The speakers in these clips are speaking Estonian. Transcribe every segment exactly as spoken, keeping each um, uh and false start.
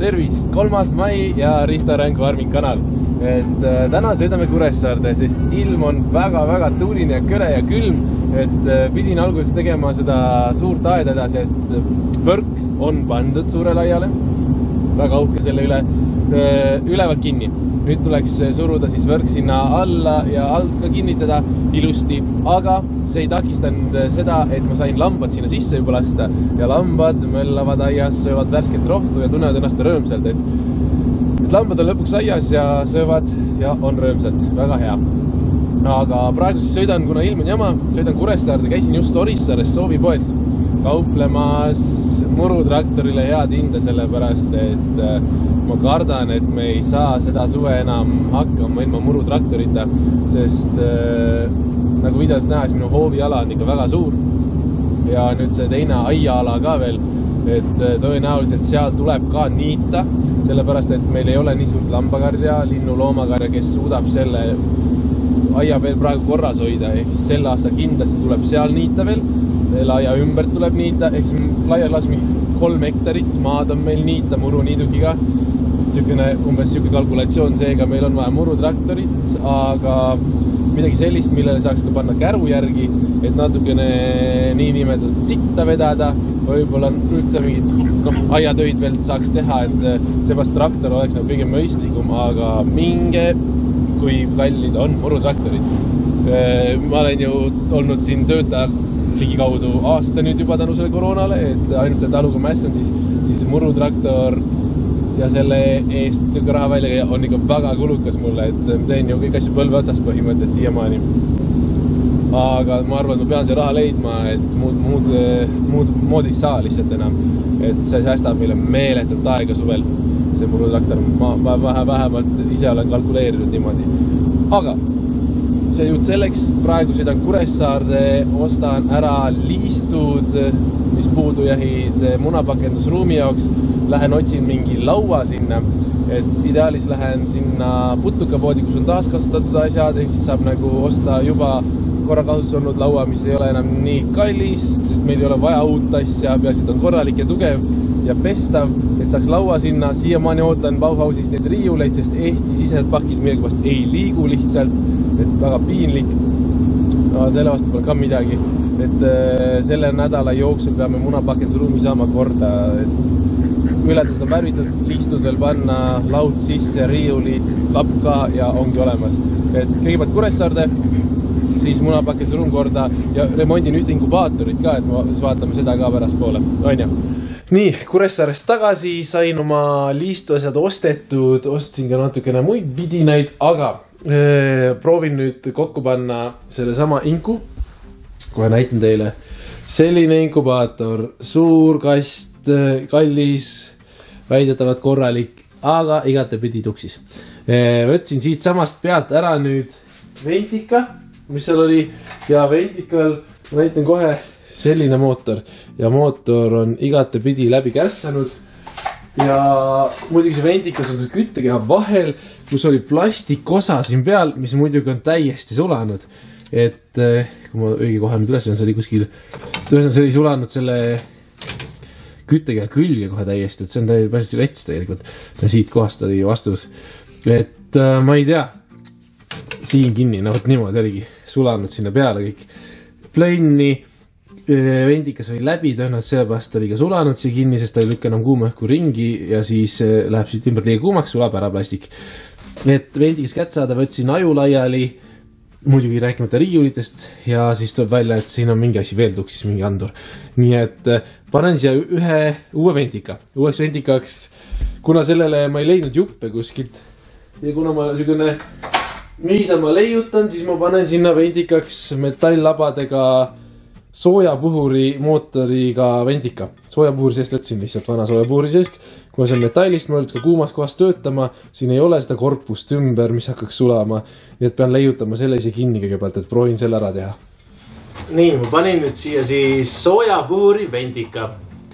tervist, kolmas mai ja Risto Rängu Armin kanal. Et äh, täna sõidame Kuressaarde, sest ilm on väga-väga tuuline ja kõle ja külm. Et äh, pidin alguses tegema seda suurt aeda edasi, et võrk on pandud suure laiale. Väga uhke selle üle, äh, ülevalt kinni. Nüüd tuleks suruda siis võrk sinna alla ja alt ka kinnitada ilusti, aga see ei takistanud seda, et ma sain lambad sinna sisse juba lasta ja lambad möllavad aias, söövad värsket rohtu ja tunnevad ennast rõõmsalt, et, et lambad on lõpuks aias ja söövad ja on rõõmsalt, väga hea. Aga praegu siis sõidan, kuna ilm on jama, sõidan Kuressaarde, käisin just Orissaares soovipoes kauplemas murutraktorile head hinda, sellepärast et ma kardan, et me ei saa seda suve enam hakkama ilma murutraktorita, sest äh, nagu videos näha, siis minu hooviala on ikka väga suur ja nüüd see teine aiaala ka veel, et tõenäoliselt seal tuleb ka niita, sellepärast et meil ei ole nii suurt lambakarja, linnu loomakarja, kes suudab selle aia veel praegu korras hoida, ehk sel aasta kindlasti tuleb seal niita veel, aia ümbert tuleb niita, ehk laias laas kolm hektarit maad on meil niita muruniidukiga. Sükene, umbes sükene kalkulatsioon, seega meil on vaja murutraktorit, aga midagi sellist, millele saaks ka panna käru järgi, et natukene nii nimetud sitta vedada, võib-olla üldse mingid no, aiatöid veel saaks teha, et seepärast traktor oleks nagu kõige mõistlikum, aga minge, kui kallid on murutraktorid. Ma olen ju olnud siin töötaja ligikaudu aasta nüüd juba tänu selle koroonale, et ainult selle taluga mässan, siis, siis murutraktor ja selle eest sellega raha välja on ikka väga kulukas mulle, et teen ju kõik asju põlve otsas põhimõtteliselt siiamaani. Aga ma arvan, et ma pean see raha leidma, et muud, muud, muud moodi ei saa lihtsalt enam. Et see säästab meile meeletult aega suvel, see murutraktor. Ma, ma vähe, vähemalt ise olen kalkuleerinud niimoodi. Aga see jutt selleks, praegu sõidan Kuressaarde, ostan ära liistud, mis puudu jahid munapakendusruumi jaoks, lähen otsin mingi laua sinna, et ideaalis lähen sinna putukapoodi, kus on taaskasutatud asjad, ehk siis saab nagu osta juba korra kasutus olnud laua, mis ei ole enam nii kallis, sest meil ei ole vaja uut asja, peaasi, et on korralik ja tugev ja pestav, et saaks laua sinna. Siiamaani ootan Bauhausist neid riiuleid, sest Eesti sisesed pakid millegipärast ei liigu lihtsalt, et väga piinlik. Selle vastu pole ka midagi, et selle nädala jooksul peame munapakendusruumi saama korda, et ületused on värvitud, liistud veel panna, laud sisse, riiulid, kapp ka ja ongi olemas. Et kõigepealt Kuressaarde, siis munapakendusruum korda ja remondin ühte inkubaatorit ka, et ma vaatame seda ka pärast poole. On ja? Nii, Kuressaarest tagasi sain oma liistuasjad ostetud, ostsin ka natukene muid vidinaid, aga ee, proovin nüüd kokku panna selle sama inku. Kohe näitan teile. Selline inkubaator, suur kast, kallis, väidetavalt korralik, aga igatepidi tuksis. Ee, võtsin siit samast pealt ära nüüd ventika, mis seal oli, ja ventikal ma näitan kohe selline mootor ja mootor on igatepidi läbi kärssanud ja muidugi see ventikas on see küttekeha vahel, kus oli plastikosa siin peal, mis muidugi on täiesti sulanud, et kui ma õige kohe nüüd üles on, see oli kuskil see oli sulanud selle küttekeha külge kohe täiesti, et see on päris rets tegelikult, siit kohast oli vastus, et ma ei tea siin kinni, no võt niimoodi oligi sulanud sinna peale kõik plönni, vendikas oli läbi, tõenäoliselt sellepärast oli ka sulanud siia kinni, sest ta ei lükka enam kuuma õhku ringi ja siis läheb siit ümber liiga kuumaks, sulab ära plastik. Et vendikas kätt saada, võtsin aju laiali, muidugi rääkimata riiulitest ja siis tuleb välja, et siin on mingi asi veel tuksis, mingi andur. Nii et panen siia ühe uue vendika, uueks vendikaks, kuna sellele ma ei leidnud juppe kuskilt ja kuna ma sügune niisama leiutan, siis ma panen sinna vendikaks metalllabadega soojapuhuri mootoriga vendika. Soojapuhuri seest võtsin lihtsalt vana soojapuhuri seest. Kui see on metallist, ma olen ka kuumas kohas töötama, siin ei ole seda korpust ümber, mis hakkaks sulama. Nii et pean leiutama selle ise kinni kõigepealt, et proovin selle ära teha. Nii, ma panin nüüd siia siis soojapuhuri vendika.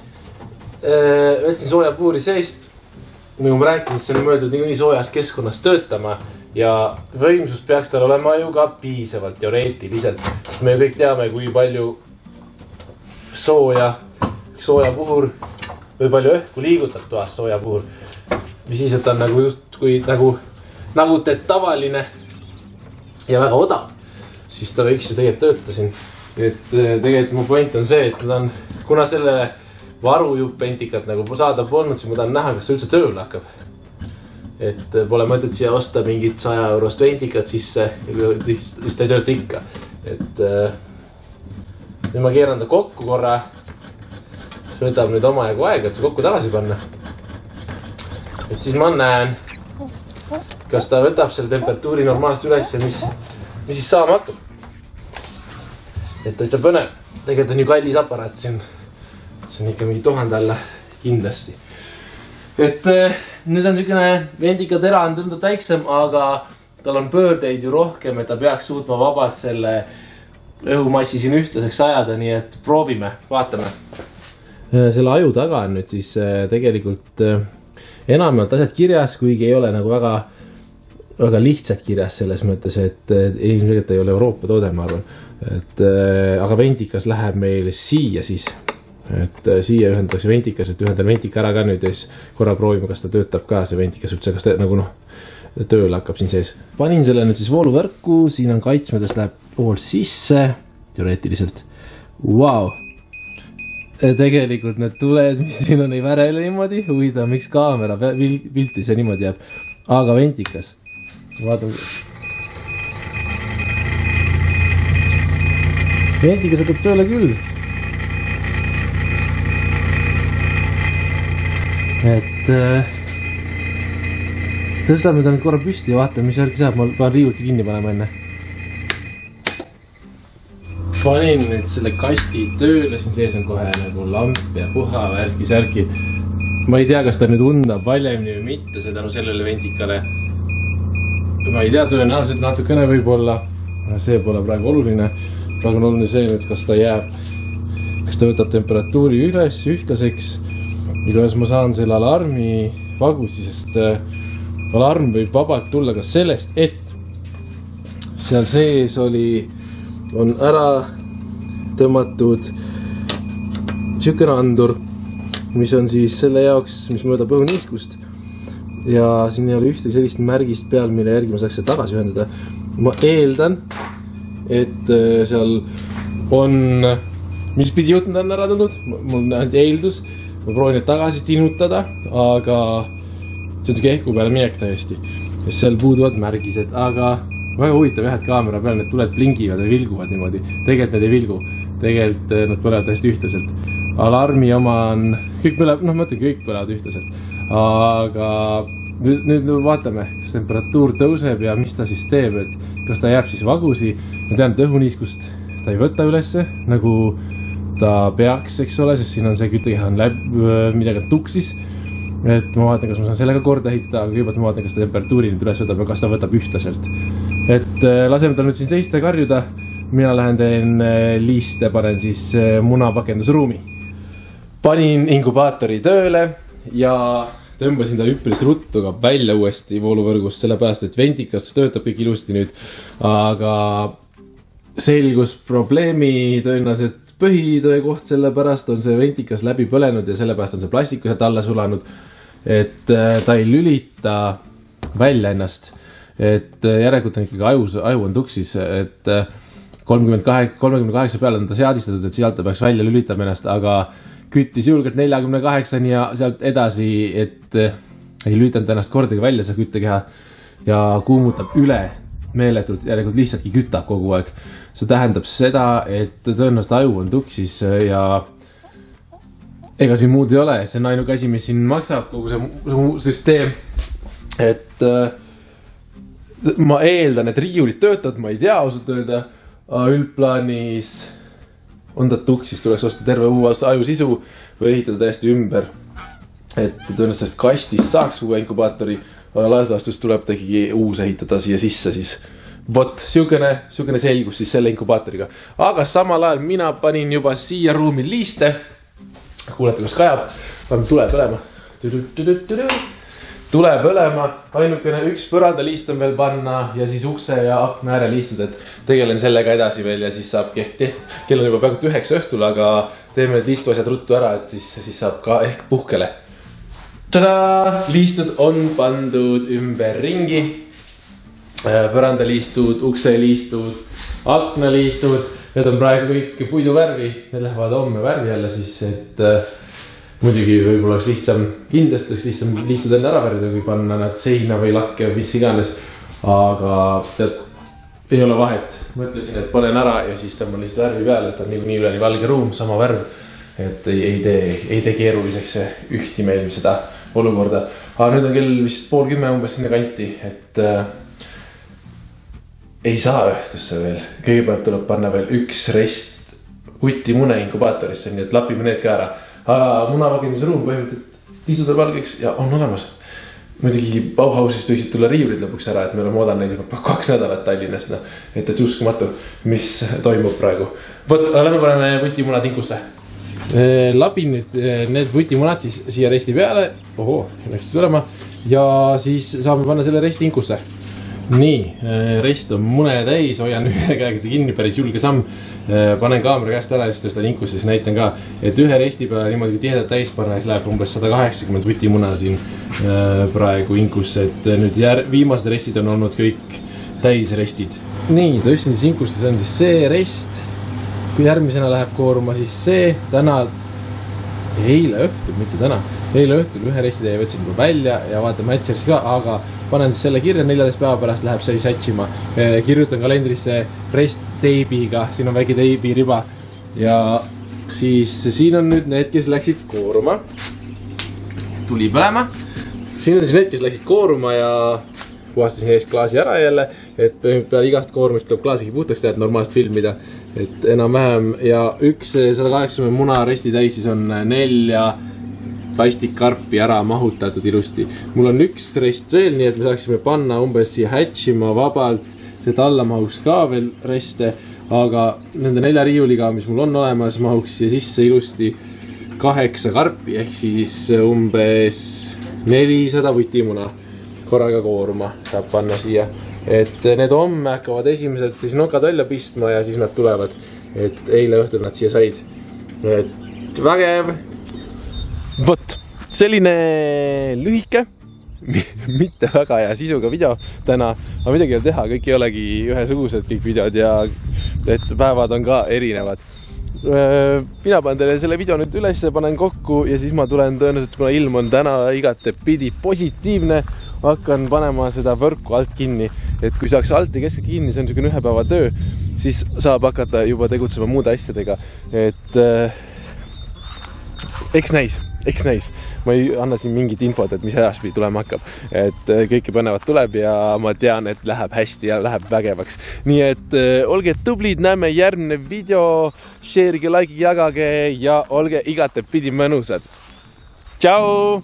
Võtsin soojapuhuri seest. Nagu ma rääkisin, see on mõeldud nii soojas keskkonnas töötama ja võimsus peaks tal olema ju ka piisavalt teoreetiliselt. Me kõik teame, kui palju sooja, soojapuhur või palju õhku liigutab toas sooja puhul. Mis siis, et ta on nagu just kui nagu, nagu teed tavaline ja väga odav, siis ta võiks ju tegelikult tööta siin. Et tegelikult mu point on see, et ta on, kuna selle varujupp ventikat nagu saada polnud, siis ma tahan näha, kas see üldse tööle hakkab. Et pole mõtet siia osta mingit saja eurost ventikat sisse, siis ta ei tööta ikka. Et nüüd ma keeran ta kokku korra. Võtab nüüd omajagu aega, et see kokku tagasi panna. Et siis ma näen, kas ta võtab selle temperatuuri normaalselt üles ja mis, mis siis saama hakkab. Et täitsa põnev. Tegelikult on ju kallis aparaat siin. See on ikka mingi tuhande alla kindlasti. Et nüüd on selline vendikatera on tundub väiksem, aga tal on pöördeid ju rohkem, et ta peaks suutma vabalt selle õhumassi siin ühtlaseks ajada, nii et proovime, vaatame. Selle aju taga on nüüd siis tegelikult enamalt asjad kirjas, kuigi ei ole nagu väga, väga lihtsalt kirjas selles mõttes, et ilmselt ei ole Euroopa toode, ma arvan. Et, aga ventikas läheb meil siia siis. Et siia ühendatakse ventikas, et ühendal ventika ära ka nüüd ja siis korra proovime, kas ta töötab ka see ventikas üldse, kas ta nagu noh, tööle hakkab siin sees. Panin selle nüüd siis vooluvõrku, siin on kaitsmedes läheb pool sisse, teoreetiliselt. Vau! Tegelikult need tuled, mis siin on, ei värele niimoodi, huvitav, miks kaamera pilti see niimoodi jääb, aga ventikas. Vaatame. Ventikas hakkab tööle küll. Et tõstame ta nüüd korra püsti ja vaatame, mis järgi saab. Ma pean riiulti kinni panema enne. Panin nüüd selle kasti tööle, siin sees on kohe nagu lamp ja puha värki särki. Ma ei tea, kas ta nüüd undab valjemini või mitte, see tänu sellele ventikale. Ma ei tea, tõenäoliselt natukene võib olla. See pole praegu oluline. Praegu on oluline see nüüd, kas ta jääb, kas ta võtab temperatuuri üles ühtlaseks. Iganes ma saan selle alarmi vagusi, sest alarm võib vabalt tulla ka sellest, et seal sees oli, on ära tõmmatud sükene andur, mis on siis selle jaoks, mis möödab õhuniiskust. Ja siin ei ole ühte sellist märgist peal, mille järgi ma saaks seda tagasi ühendada. Ma eeldan, et seal on, mis pidi jutnud on ära tulnud, mul on eeldus. Ma proovin need tagasi tinutada, aga see on kehku peale minek täiesti. Sest seal puuduvad märgised, aga väga huvitav jah, et kaamera peal need tuled blingivad ja vilguvad niimoodi. Tegelikult need ei vilgu. Tegelikult nad põlevad täiesti ühtlaselt. Alarmi oma on, kõik põlevad, noh mõtlen, kõik põlevad ühtlaselt. Aga nüüd, nüüd vaatame, kas temperatuur tõuseb ja mis ta siis teeb, et kas ta jääb siis vagusi. Ma tean, et õhuniiskust ta ei võta ülesse, nagu ta peaks, eks ole, sest siin on see küttekeha on läb, midagi tuksis. Et ma vaatan, kas ma saan sellega korda ehitada, aga kõigepealt ma vaatan, kas ta temperatuuri nüüd üles võtab ja kas ta võtab ühtlaselt. Et laseme ta nüüd siin seista karjuda. Mina lähen teen liiste, panen siis munapakendusruumi. Panin inkubaatori tööle ja tõmbasin ta üpris ruttu ka välja uuesti vooluvõrgust, sellepärast, et ventikas töötab kõik ilusti nüüd. Aga selgus probleemi tõenäoliselt põhitöö koht, sellepärast on see ventikas läbi põlenud ja sellepärast on see plastikuselt alla sulanud, et ta ei lülita välja ennast, et järelikult on ikkagi aju, aju on tuksis, et kolmkümmend kaheksa peale on ta seadistatud, et sealt ta peaks välja lülitama ennast, aga küttis julgelt neljakümne kaheksani ja sealt edasi, et ei lülitanud ennast kordagi välja see küttekeha ja kuumutab üle meeletult, järelikult lihtsaltki kütab kogu aeg. See tähendab seda, et tõenäoliselt aju on tuksis ja ega siin muud ei ole, see on ainuke asi, mis siin maksab, kogu see süsteem. Et ma eeldan, et riiulid töötavad, ma ei tea ausalt öelda, üldplaanis on ta tuksis, tuleks osta terve uue aju sisu või ehitada täiesti ümber. Et tõenäoliselt sellest kastist saaks uue inkubaatori, aga laias tuleb ta ikkagi uus ehitada siia sisse siis. Vot, siukene, siukene selgus siis selle inkubaatoriga. Aga samal ajal mina panin juba siia ruumi liiste. Kuulete, kas kajab? Paneme tule põlema. tuleb õlema, ainukene üks põrandaliist on veel panna ja siis ukse ja akna ääre liistud, et tegelen sellega edasi veel ja siis saab keht-keht. Kell on juba peaaegu üheksa õhtul, aga teeme need liistuasjad ruttu ära, et siis, siis saab ka ehk puhkele. Tada! Liistud on pandud ümber ringi. Põrandaliistud, ukseliistud, aknaliistud. Need on praegu kõik puidu värvi. Need lähevad homme värvi jälle siis, et muidugi võib-olla oleks lihtsam, kindlasti oleks lihtsam liistud enne ära värvida, kui panna nad seina või lakke või mis iganes. Aga tead, ei ole vahet. Mõtlesin, et panen ära ja siis tõmban lihtsalt värvi peale, et on nii, nii üleni valge ruum, sama värv. Et ei, ei, tee, ei tee keeruliseks ühti meil seda olukorda. Aga nüüd on kell vist pool kümme umbes sinna kanti, et äh, ei saa õhtusse veel. Kõigepealt tuleb panna veel üks rest vutimune inkubaatorisse, nii et lapime need ka ära. Aga munavagimise ruum põhimõtteliselt liisud on valgeks ja on olemas. Muidugi Bauhausist võiksid tulla riivrid lõpuks ära, et me oleme oodanud neid juba kaks nädalat Tallinnast, no, et et uskumatu, mis toimub praegu. Võt, lähme paneme vutimunad inkusse. Labin nüüd need vutimunad siis siia resti peale. Oho, läks tulema. Ja siis saame panna selle resti inkusse. Nii, rest on mune täis, hoian ühe käega seda kinni, päris julge samm. Panen kaamera käest ära ja siis tõstan inkusse, siis näitan ka, et ühe resti peale niimoodi tihedalt täis panna, et läheb umbes sada kaheksakümmend vutimuna siin praegu inkusse, et nüüd jär, viimased restid on olnud kõik täisrestid. Nii, tõstin siis inkusse, see on siis see rest. Kui järgmisena läheb kooruma, siis see täna, eile õhtul, mitte täna, eile õhtul ühe resti teie võtsin juba välja ja vaatan matcheris ka, aga panen siis selle kirja, neljateist päeva pärast läheb see sätsima. Kirjutan kalendrisse rest teibiga, siin on väike teibiriba ja siis siin on nüüd need, kes läksid kooruma. Tuli põlema. Siin on siis need, kes läksid kooruma ja puhastasin eest klaasi ära jälle, et peale igast koormist tuleb klaasigi puhtaks teha, et normaalselt filmida, et enam-vähem ja üks sada kaheksakümmend muna resti täis siis on nelja plastikkarpi ära mahutatud ilusti. Mul on üks rest veel, nii et me saaksime panna umbes siia hatchima vabalt, et alla mahuks ka veel reste, aga nende nelja riiuliga, mis mul on olemas, mahuks siia sisse ilusti kaheksa karpi, ehk siis umbes nelisada vutimuna korraga kooruma saab panna siia, et need homme hakkavad esimesed siis nokad välja pistma ja siis nad tulevad, et eile õhtul nad siia said, et vägev. Vot, selline lühike, mitte väga hea sisuga video täna, aga midagi ei ole teha, kõik ei olegi ühesugused kõik videod ja et päevad on ka erinevad. Mina panen teile selle video nüüd üles, panen kokku ja siis ma tulen tõenäoliselt, kuna ilm on täna igatepidi positiivne, hakkan panema seda võrku alt kinni, et kui saaks alt ja keskel kinni, see on niisugune ühe päeva töö, siis saab hakata juba tegutsema muude asjadega, et äh, eks näis, eks näis. Ma ei anna siin mingit infot, et mis ajaspidi tulema hakkab, et kõike põnevat tuleb ja ma tean, et läheb hästi ja läheb vägevaks. Nii et äh, olge tublid, näeme järgmine video, share'ige, like'ige, jagage ja olge igatepidi mõnusad. Tšau!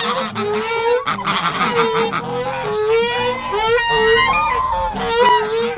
Thank you.